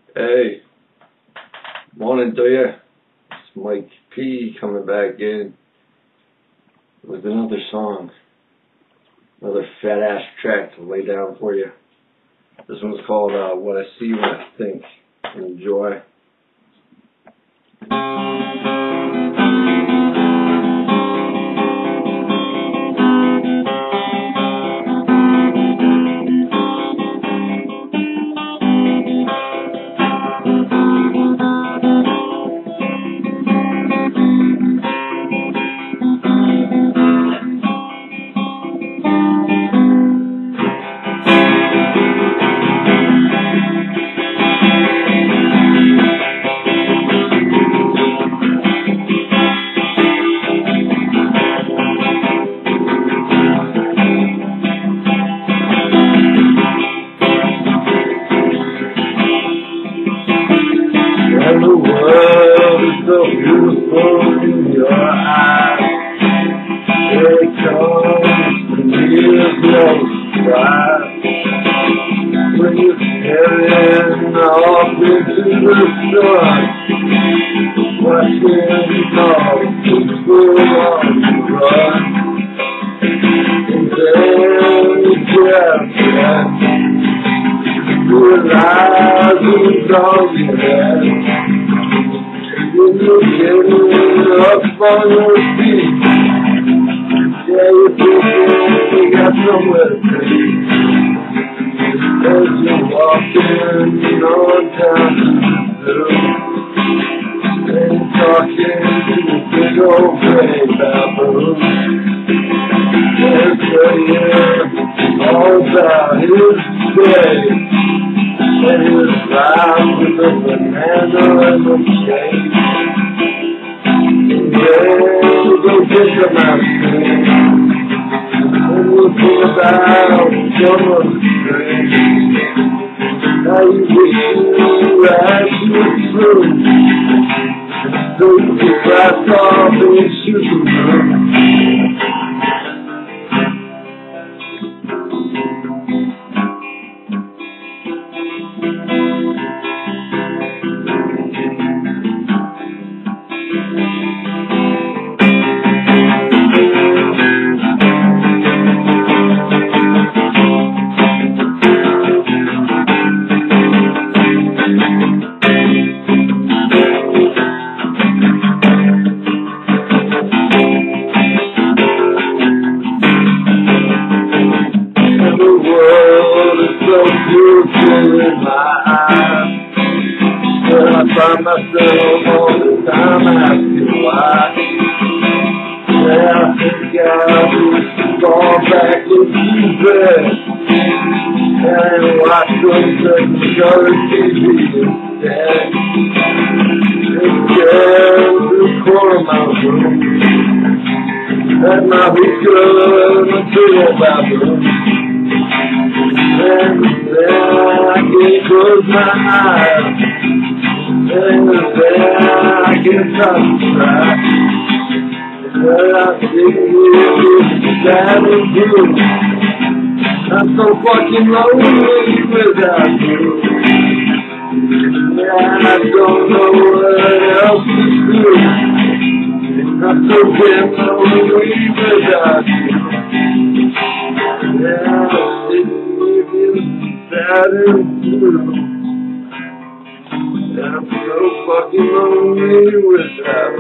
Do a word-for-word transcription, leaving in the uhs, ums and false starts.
Hey, morning to you. It's Mike P coming back in with another song, another fat ass track to lay down for you. This one's called uh, What I See When I Think. Enjoy. And the world is so beautiful in your eyes. It comes to me as no surprise. When you're staring off into the sun, watching all people on the run. And then you get up realizing all you had. When you're getting up on your feet, yeah, you're thinking you got somewhere to be. As you're walking on down to the zoo, and talking to the big old gray baboon, and saying all about his day. And his ride with a banana and a cake. And then you go get the mountain, and you think about some of the strings. Now you wish you had your fruit, so you could blast off and shoot the moon. So beautiful in my eyes, but I find myself all the time asking why. Yeah, I think I just fall back into bed and watch some color T V instead. Instead of the corner of my room, and my hookah and my pillow bathroom. And then I can close my eyes, and then I can touch the track. And I see you standing blue. I'm so fucking lonely without you. And I don't know what else to do. I'm so damn lonely without you. Yeah, I see that is true. And I'm so fucking lonely without